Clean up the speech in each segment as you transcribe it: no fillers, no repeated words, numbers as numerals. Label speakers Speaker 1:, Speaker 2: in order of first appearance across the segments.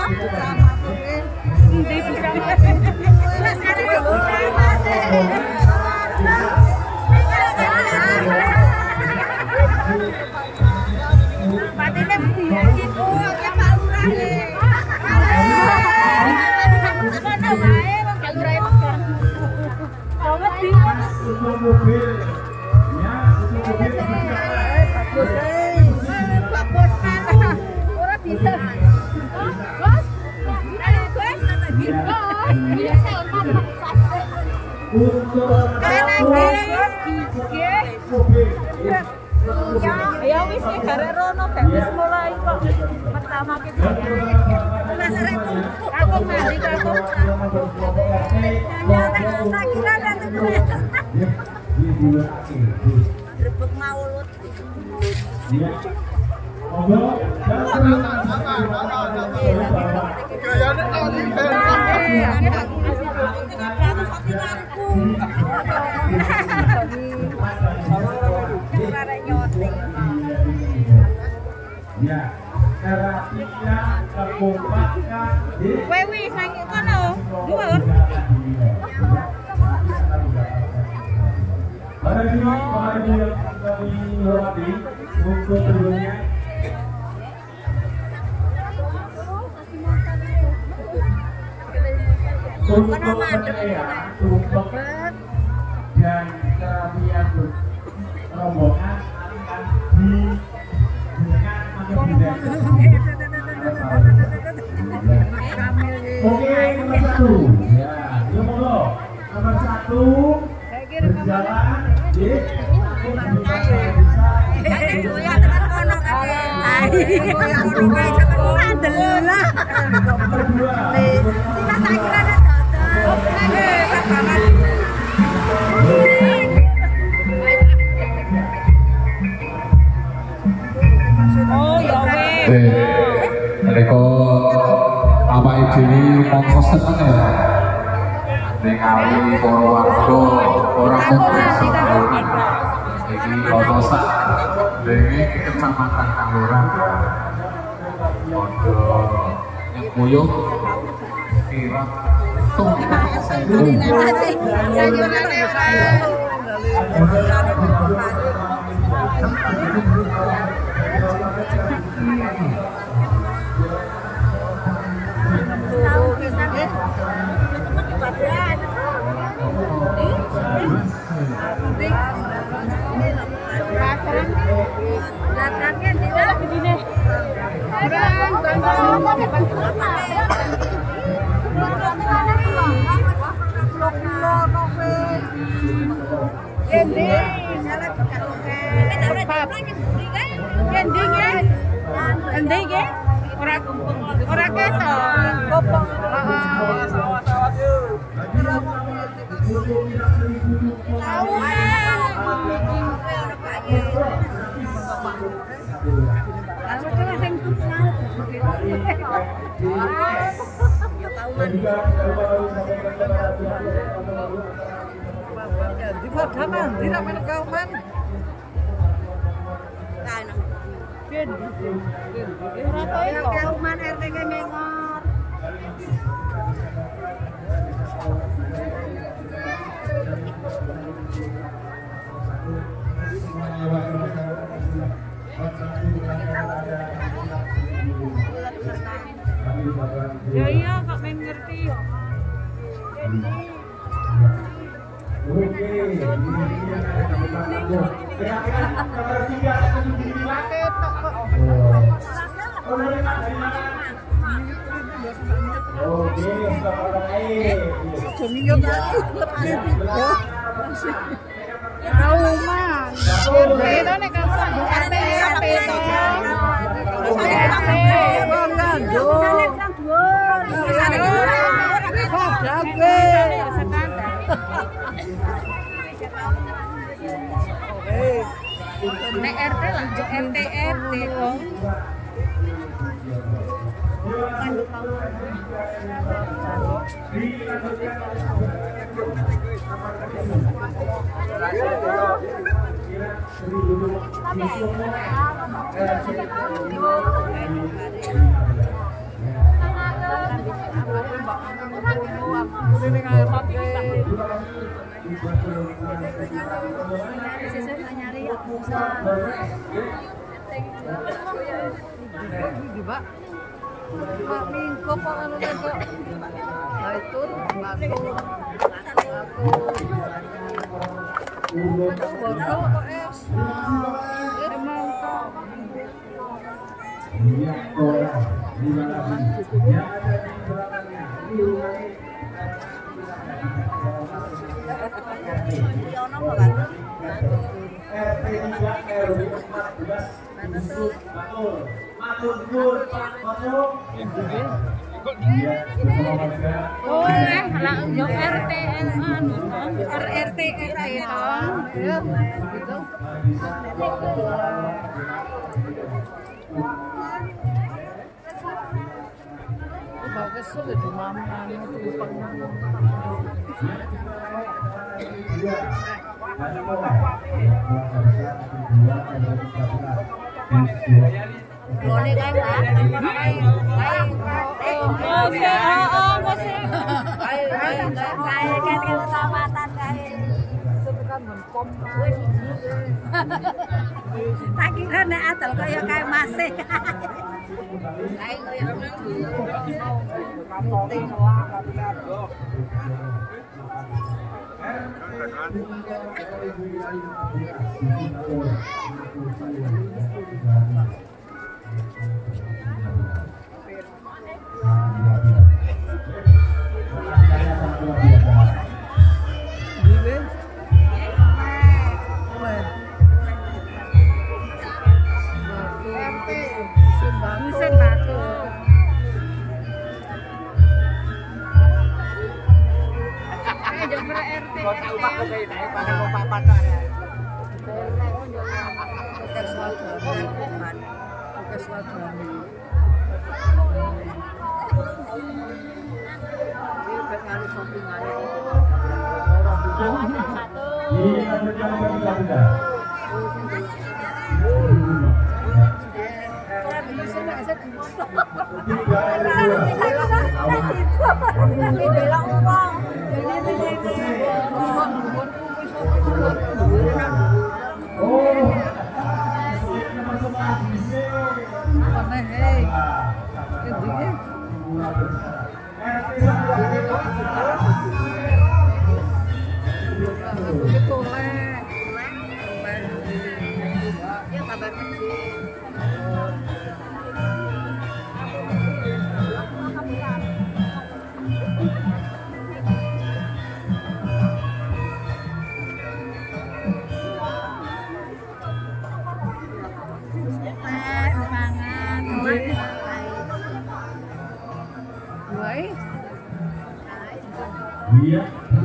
Speaker 1: Ya wis garek rono gak wis mulai kok pertama kita aku mari aku tak kira nanti rebut maulud
Speaker 2: ya, terapinya kekompakan
Speaker 1: Wewi nang kono, dhuwur.
Speaker 2: Pada ini kami hormati untuk sebelumnya untuk saya untuk dan terapi rombongan akan Oke, nomor 1 ya, nomor 1 berjalan
Speaker 3: Mereka apa ini mongko seneng ya ningali para warga orang kompleks iki ana sak dene kecamatan Kanloran padha nyemuyung kira
Speaker 1: ora ketok.
Speaker 4: Di Padang, tidak menekaukan.
Speaker 1: Kauman RT Ngengor. Ya iya kok main ngerti ya.
Speaker 2: Oke, ini nomor
Speaker 1: Nek RT lah, RT kok.
Speaker 4: Ini ngair pakai.
Speaker 1: Nyari
Speaker 4: Pak. Pak Mingko kok anu kok. Lah itu batu. Batu kok es. Emang kok.
Speaker 1: Oh, lah yo RT anu, RT
Speaker 4: Ya, gitu. Bagus sudah di mana itu
Speaker 1: boleh kan? Tak kira nek adol kaya kae masih. Mesin batu. Jember RT.
Speaker 2: Iya.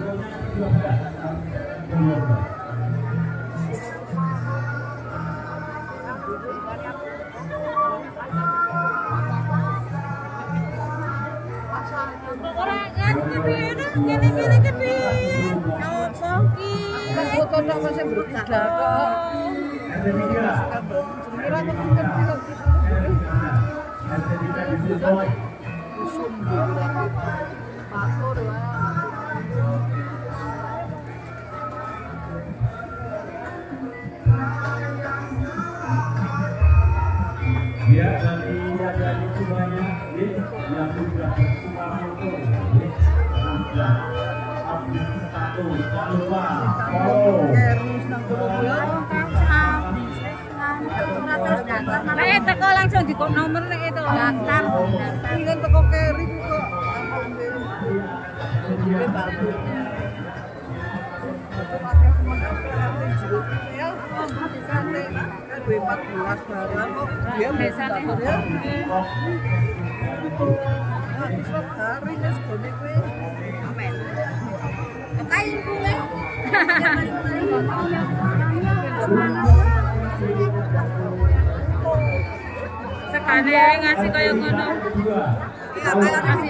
Speaker 2: Ya, dari semuanya yang sudah bersama itu sudah update satu, jangan lupa
Speaker 1: teko langsung di nomor nek itu daftar.
Speaker 4: Ingin teko keri kok. Ya, sampai 14 barang kok dia
Speaker 1: Biasanya.
Speaker 4: ya. Isok hari wis gone kuwi.
Speaker 1: Amen. Kain bunga. Sekali ngasih kaya ngono.
Speaker 4: Iya, kaya ngasih.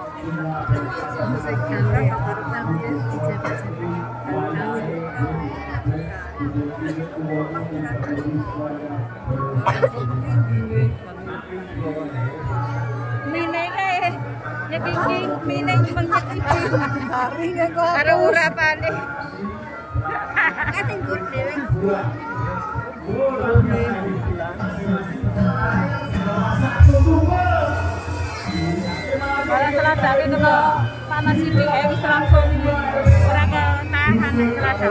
Speaker 1: Sekali. Mineng pengkipin. Karo urapane. Kating gur dhewe. Kalau selada itu kalau panas ini wis langsung ora ketahan selada.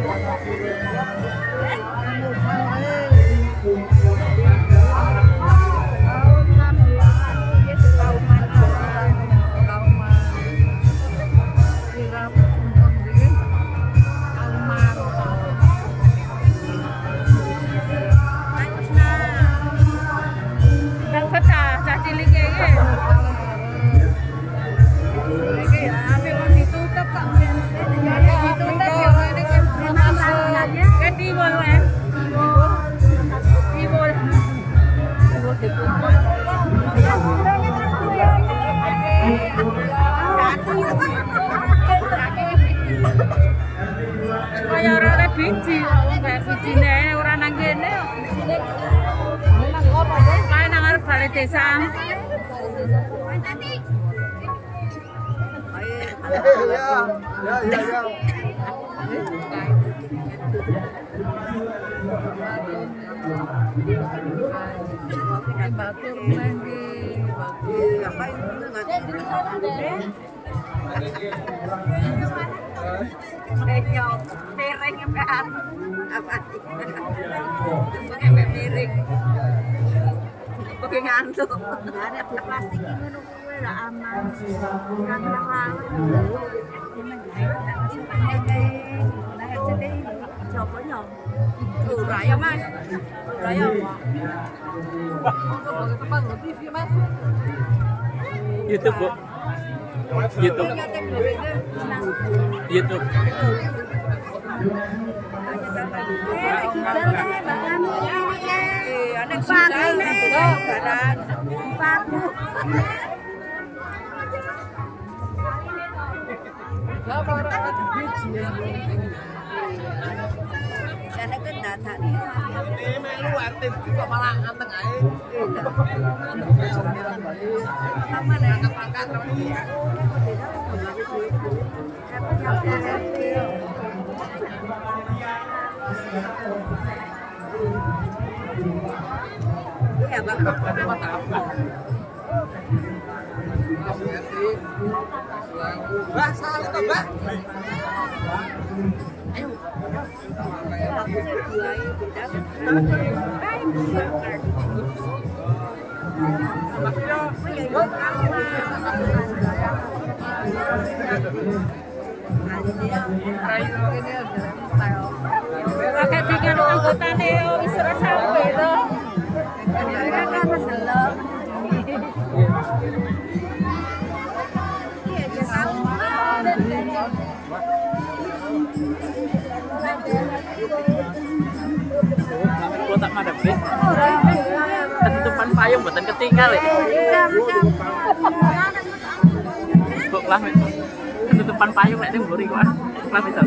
Speaker 1: Kaya ora oleh biji, bijine ora nang kene. Kae nang arep balai desa. Ya. Batur lagi. Apa itu piring empean apa sih? Pakai piring. Pakai ngantuk. Ada plastik ini udah aman. Nang raya mas, raya YouTube bu, YouTube. Karena kan data nih. Melu aktif juga malah anteng ae. Sama nek angkat-angkat ya. Iya, Bang. Mbak, salah to, Mbak. Ayo. Pakai tinggal anggotane wis ora sampe to. Kan mendelok. Iya, jangan. Kalau tak madep deh. Ketutupan payung buatan ketinggal ya. Kok lah ketutupan payung lek ning mburi kok. Lah bisa.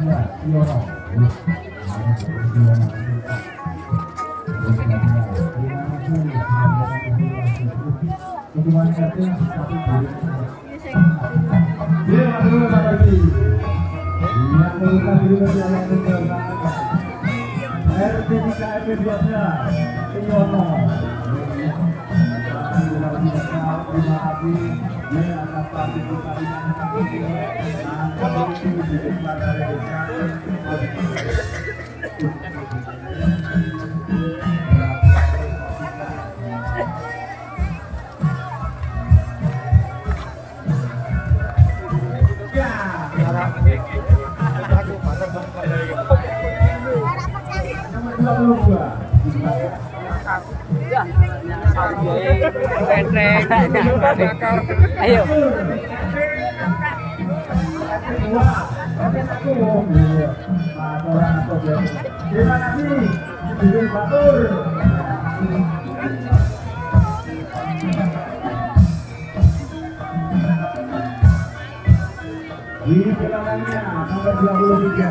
Speaker 5: Ayo.
Speaker 2: Terima kasih. Batur. Di belakangnya nomor 23.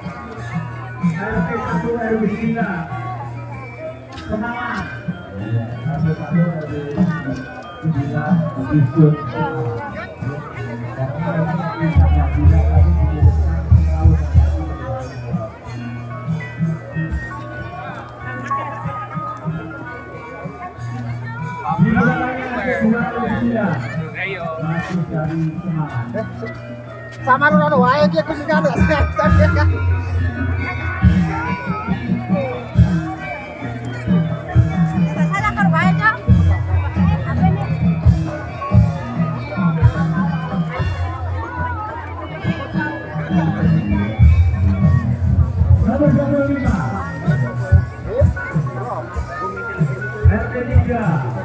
Speaker 2: RT 1 RW 9. Semangat. Satu RW 9 Isun. Di belakangnya masih dari Semangat.
Speaker 5: Sama Ronaldo wae iki aku sing ada.
Speaker 1: Sana kan wae, Cok. Apa ini?
Speaker 2: Nomor 25. RT 3.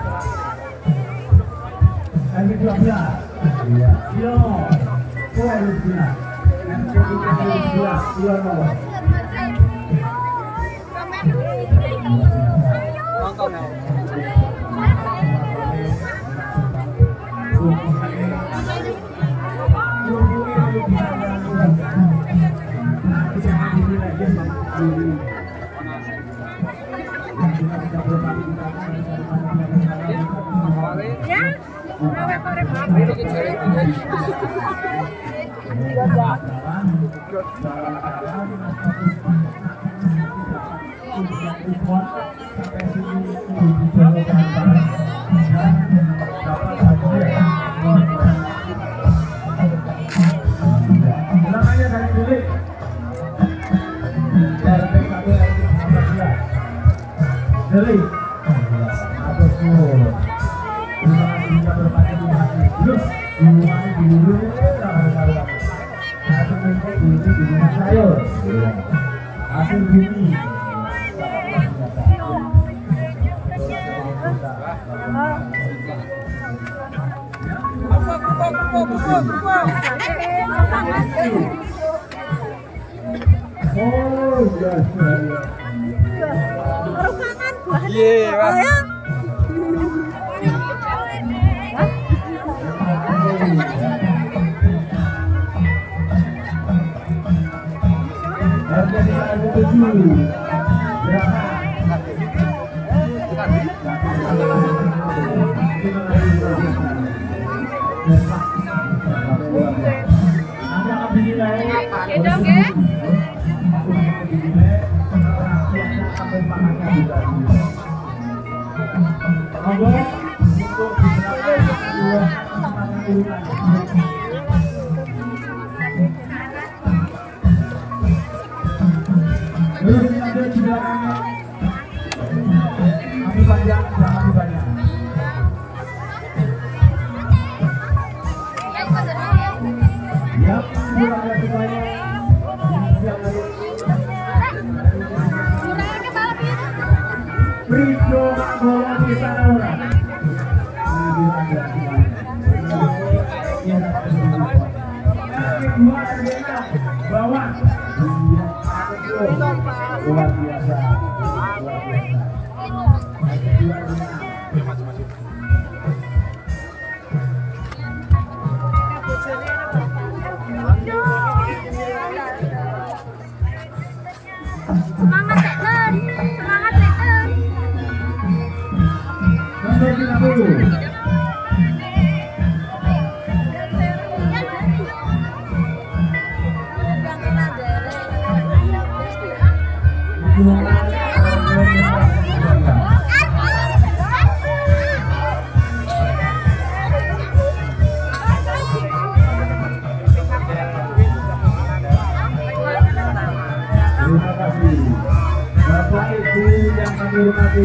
Speaker 2: RT 12. Yo. Terima kasih Bapak Ibu yang kami hormati,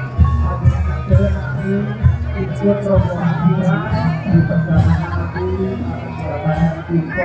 Speaker 2: nanti ikut rombongan kita di perjalanan nanti banyak impor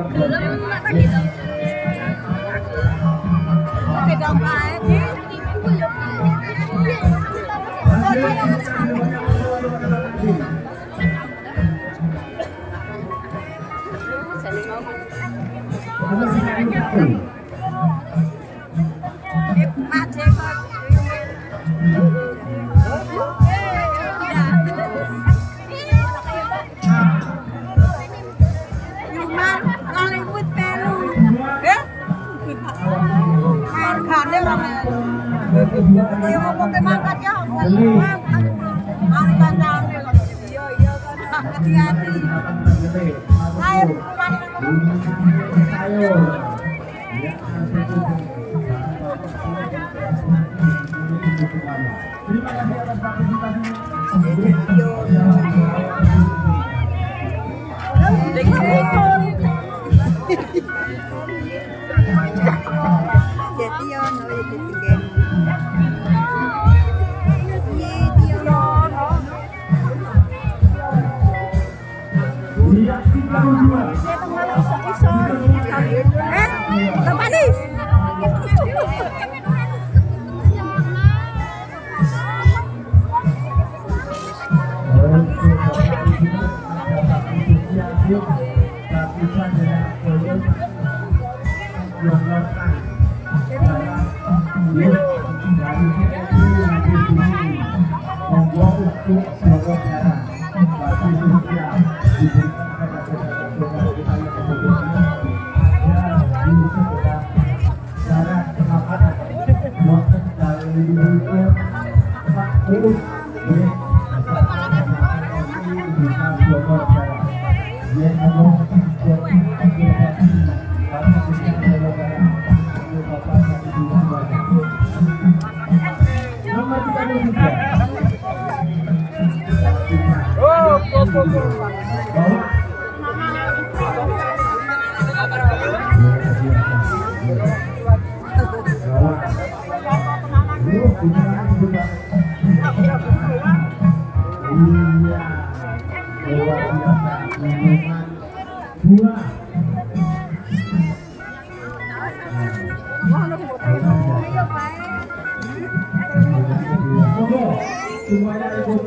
Speaker 2: semuanya ikut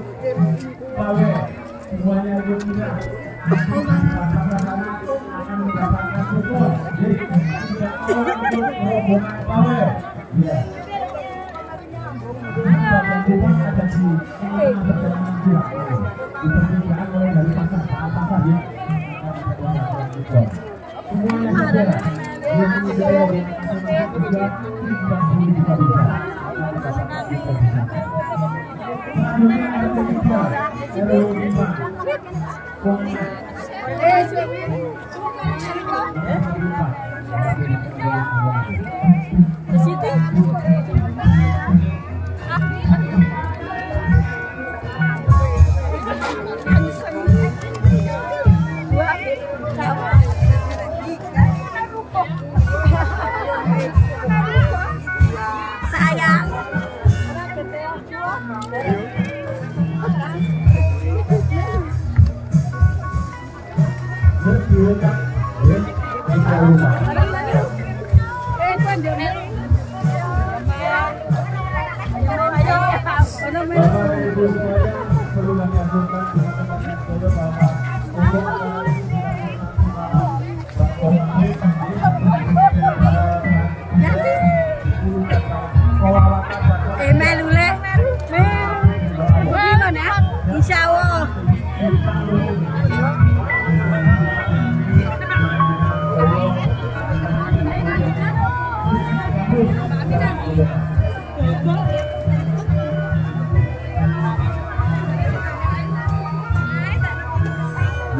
Speaker 2: pawe, semuanya ikut kita akan mendapatkan support. Jadi tidak mau ikut rombongan pawe. Ya. Rombongan ada di perjalanan juga. Diperlukan mulai dari pasar ya. Semuanya saudara yang menjadi orientasi juga tidak boleh dikabulkan.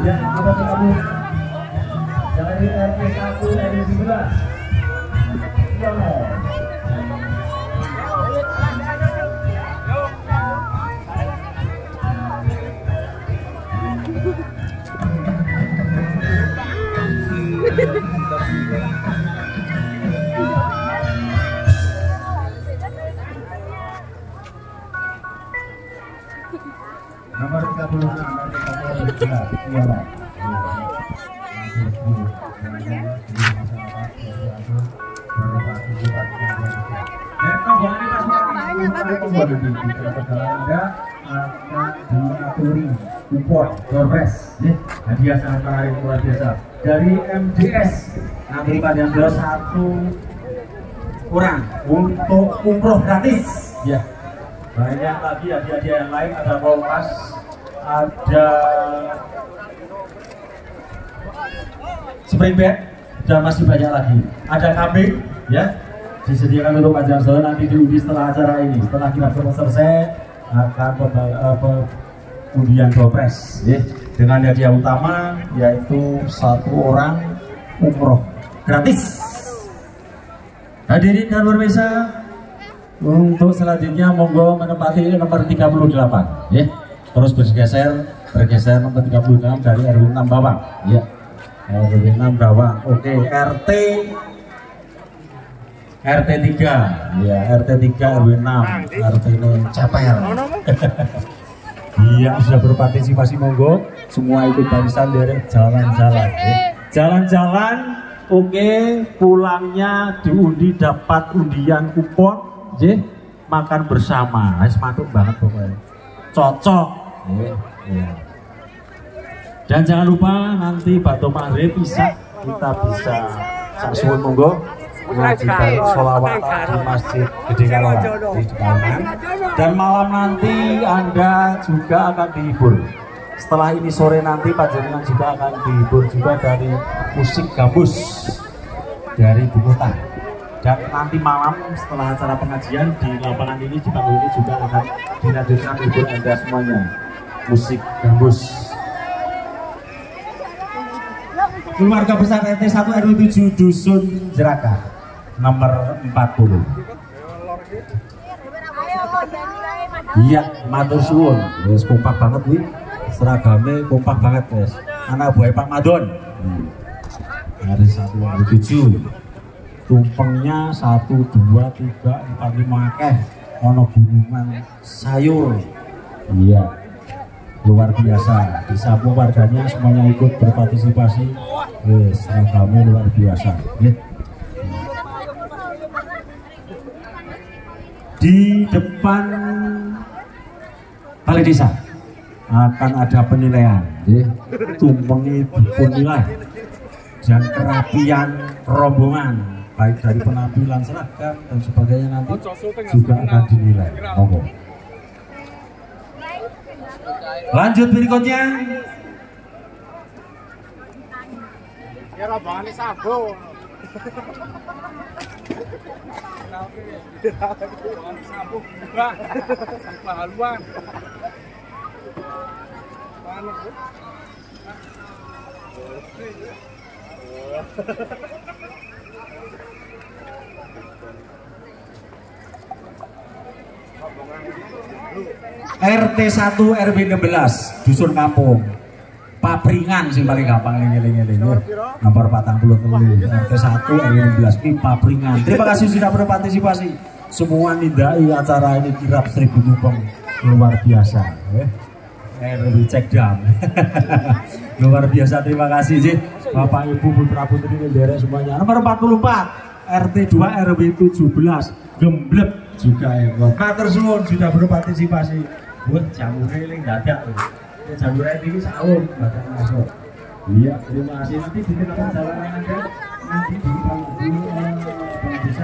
Speaker 2: Ya, nomor 30 dari RT1 RW11. Nomor 36 hadiah sangat menarik luar biasa dari MDS. Nanti pada satu orang untuk umroh gratis ya. Banyak lagi hadiah-hadiah yang lain, ada kompas, ada spring bed, dan masih banyak lagi. Ada kambing ya, disediakan untuk panjang sore nanti diundi setelah acara ini. Setelah kita selesai akan undian Dopres ya, dengan hadiah utama yaitu satu orang umroh gratis. Hadirin dan pemirsa, untuk selanjutnya monggo menempati nomor 38 ya. Terus bergeser nomor 36 dari RW 6 Bawang ya. RW 6 Bawang. Oke, RT 3 ya, RT 3 RW 6 RT Capel. Iya, sudah berpartisipasi monggo semua ikut barisan dari jalan-jalan ya. Jalan-jalan. Oke, pulangnya diundi dapat undian kupon, makan bersama, matuk banget pokoknya, cocok. Ya. Dan jangan lupa nanti Bakto Maghrib kita bisa saksuun monggo ngajikan sholawatan di Masjid Gede Kalawan di Pekalongan. Dan malam nanti Anda juga akan dihibur. Setelah ini sore nanti panjenengan juga akan dihibur juga dari musik gambus dari Bukutan. Dan nanti malam setelah acara pengajian di lapangan ini, di panggung ini juga akan dilanjutkan hibur Anda semuanya, musik gambus. Keluarga besar RT 1 RW 7 Dusun Jeraka nomor 40. Iya, matur suwun. Wis kompak banget nih. Seragamnya kompak banget guys. Anak buah Pak Madon. Hari 1 RW 7. Tumpengnya 1, 2, 3, 4, 5 akeh. Ono gunungan sayur. Iya, luar biasa. Di samping warganya semuanya ikut berpartisipasi. Seragamnya luar biasa. Di depan balai desa akan ada penilaian. Tumpengnya dipun nilai dan kerapian rombongan, baik dari penampilan seragam dan sebagainya nanti juga akan dinilai. Monggo. Lanjut berikutnya.
Speaker 5: Ya rombongan sabu. Pahaluan.
Speaker 2: RT 1 RW 16 Dusun Kampung Papringan sing paling gampang eling-eling nomor 43 RT 1 RW 16 ini Papringan. Terima kasih sudah berpartisipasi semua nindai acara ini kirap 1000 tumpeng luar biasa RW Cekdam. Luar biasa, terima kasih sih Bapak Ibu putra putri bendera semuanya. Nomor 44 RT 2 RW 17 Gembleb juga ikut. Matur suwun sudah berpartisipasi. Buat jamure eling dadak. Jamure ini sahur bakal masuk. Iya, terima kasih. Nanti di tengah perjalanan Anda nanti di panggung bisa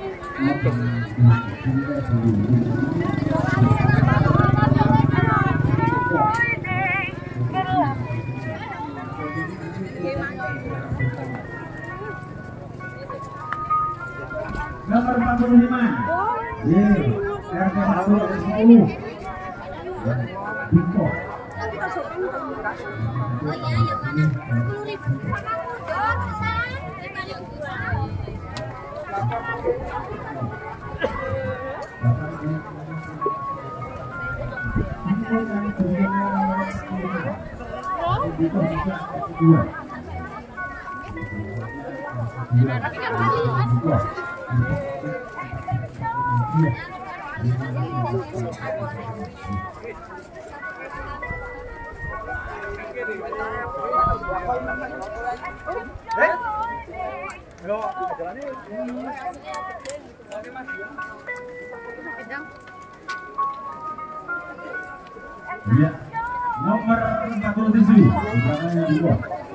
Speaker 2: nomor 45 RT 1 RW 10 Bingko Ya, nomor 47 belakangnya dua.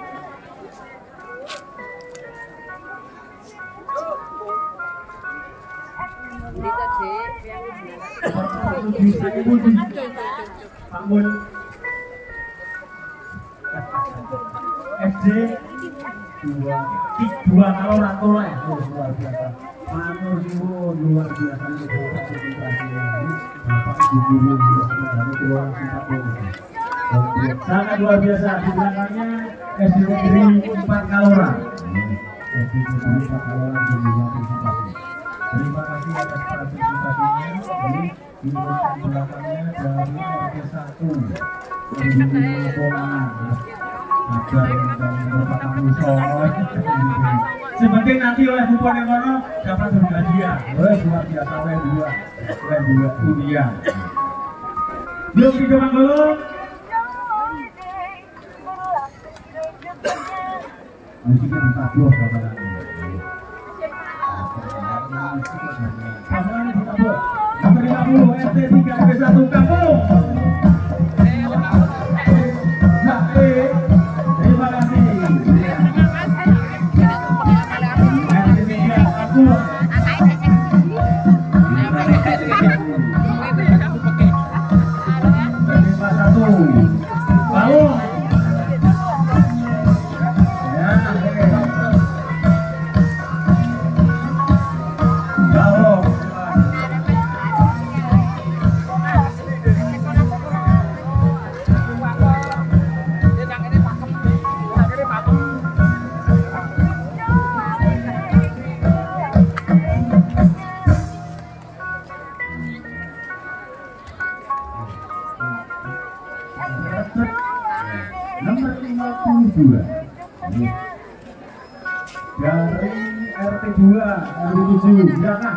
Speaker 2: Bangun SD dua kalau ratoleh luar biasa. Matur suwun luar biasa itu sangat luar biasa. Di belakangnya SD Negeri 4 Kalora. SD Negeri 4 Kalora juga partisipasi. Terima kasih atas partisipasinya. Di belakangnya dari RT 1 menuju Polangan. Sebagai nanti oleh Bupon yang kono dapat berhadiah. Luar biasa oleh dua undian. Yuk kita belum. Musiknya ditabur kawan. Kawan ditabur. Nomor 50 RT 3 RT 1 Kampung. Terima kasih. Nomor 52 dari RT 2 RT 7 silakan.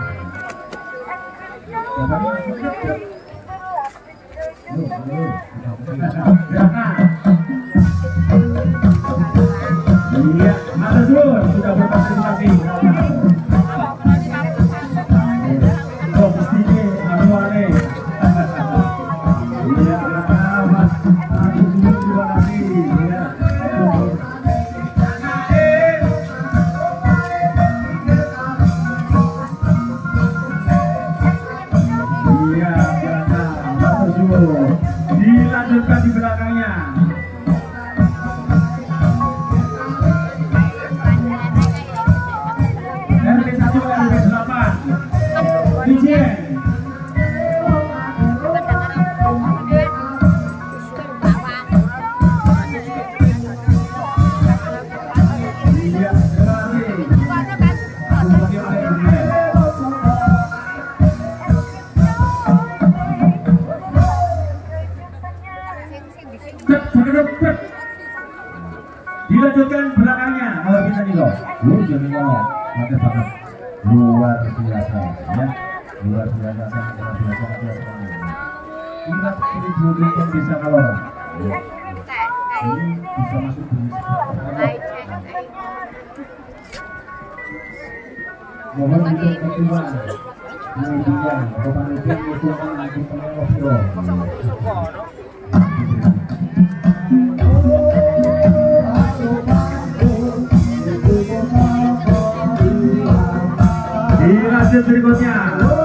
Speaker 2: Iya, Mas Sur sudah berpartisipasi. Dilanjutkan di belakangnya. RT 1 RT 8 Ijen. Dilanjutkan belakangnya kalau bisa nih loh. Jadi loh, pakai banget luar biasa ya, luar biasa sangat luar biasa. Kita pilih dulu yang bisa kalau ini bisa masuk di mohon untuk pertimbangan. Kemudian pemanitia itu lagi pengelola. Dilanjut berikutnya.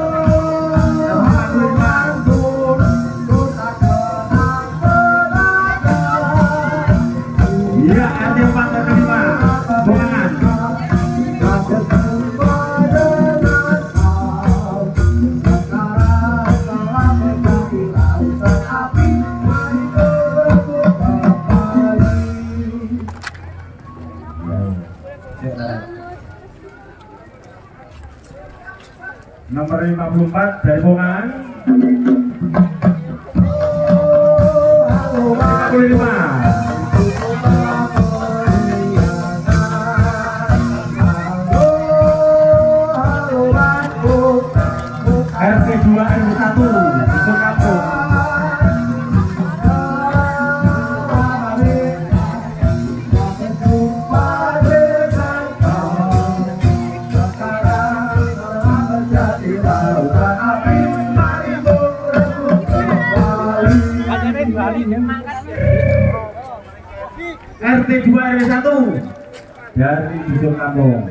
Speaker 2: Ya, RT 4 dan 5 Polangan. nomor 54 dari Bongan. 55. RT 2 RW 1 Dusun Kampung. RT 2 RW 1 dari Dusun Kampung.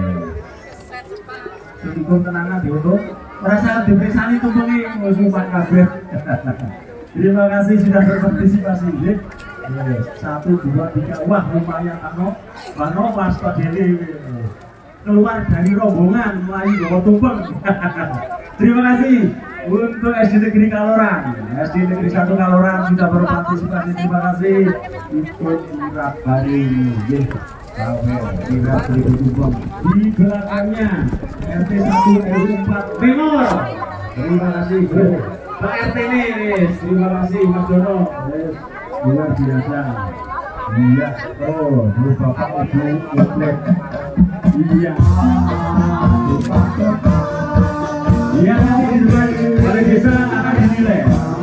Speaker 2: Sedikit tenangan diuntung. Merasa depresani tumpengnya musuh kabeh. Terima kasih sudah berpartisipasi. Yes. 1, 2, 3. Wah lumayan Mano Mas Padeli keluar dari rombongan melayu bawa tumpeng. Terima kasih untuk SD Negeri Kaloran. SD Negeri 1 Kaloran sudah berpartisipasi. Terima kasih ikut kirap hari ini. Kirap beli tumpeng. Di belakangnya RT 1 RW 4 Bengor. Terima kasih Pak RT Nis. Terima kasih Mas Jono. Luar biasa. Iya, oh, Bapak Ibu Utlet. Iya. Iya, nanti di depan balai desa akan dinilai.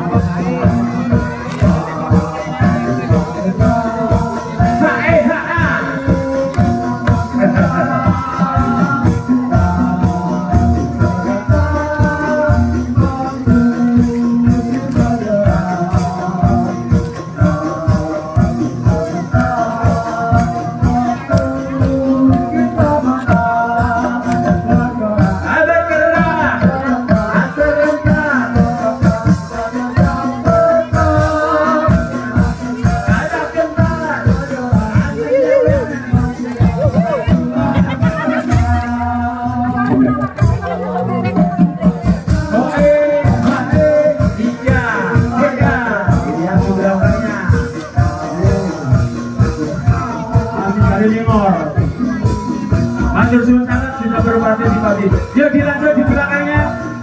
Speaker 2: Matur suwun sangat sudah berpartisipasi. Yuk dilanjut di belakangnya.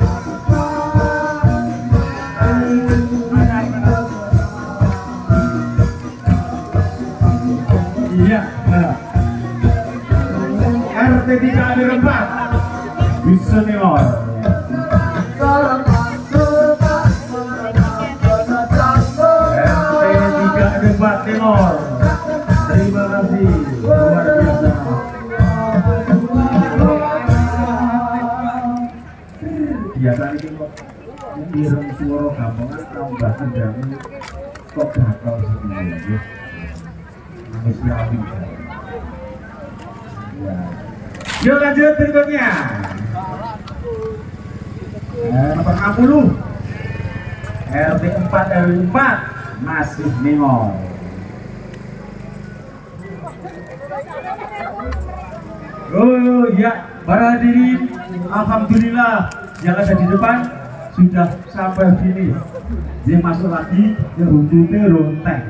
Speaker 2: Iya, RT 3 RW 4 bisa Senior. RT 3 RW 4 Timor. Terima kasih, luar biasa. Biasa ini kok ireng suara gampangan tambah kendang kok gagal sendiri. Manusiawi. Ya. Yuk lanjut berikutnya. Nomor 60 RT 4 RW 4 masih Ningor. Oh ya, para hadirin, alhamdulillah yang ada di depan sudah sampai finish. Dia masuk lagi, dia runtutnya rontek.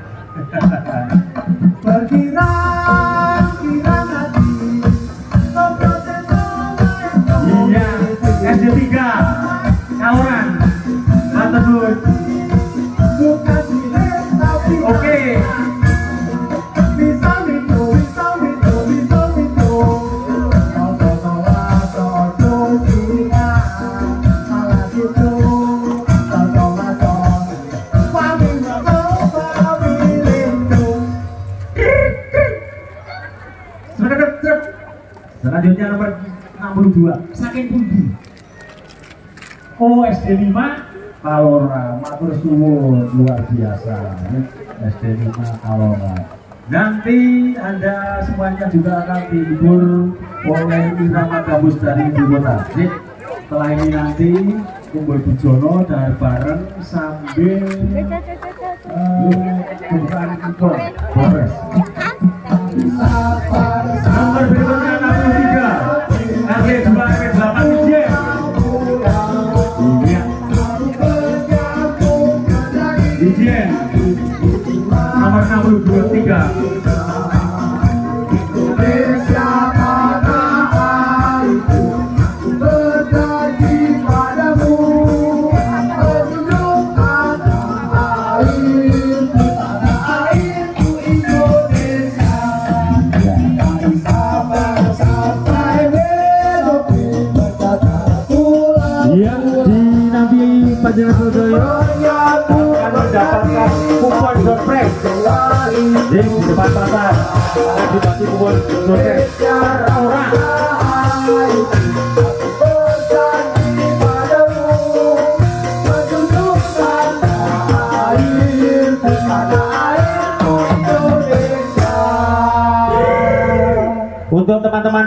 Speaker 2: Berkira-kira hati. Iya, SD 3 Kaluran Matebut. Oke. Selanjutnya nomor 62 saking pundi. Oh, SD 5 Kalora, matur suwun luar biasa. SD 5 Kalora. Nanti Anda semuanya juga akan dihibur oleh irama gambus dari ibu kota. Setelah ini nanti kumpul bujono dan bareng sambil bukaan impor Polres. Nomor berikutnya 63 RT 2 RW 8 Wijen. Iya. Wijen. Nomor 62 3. di depan pasar lagi bagi pun sukses orang untuk teman-teman